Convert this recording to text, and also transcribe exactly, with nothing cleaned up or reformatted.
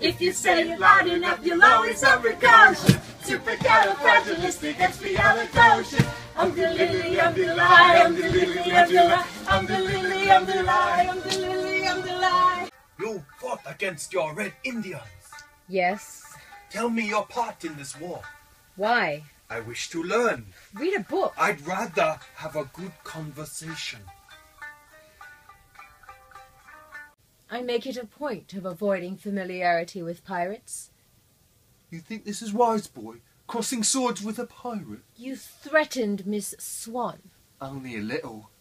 If you say it loud enough, you'll always have precaution. Supercalifragilisticexpialidocious. I'm the lily, I'm the lie, I'm the lily, I'm the lie, I'm the lily, I'm the lie, I'm the lily, I'm the lie. You fought against your Red Indians. Yes. Tell me your part in this war. Why? I wish to learn. Read a book. I'd rather have a good conversation. I make it a point of avoiding familiarity with pirates. You think this is wise, boy? Crossing swords with a pirate? You threatened Miss Swan. Only a little.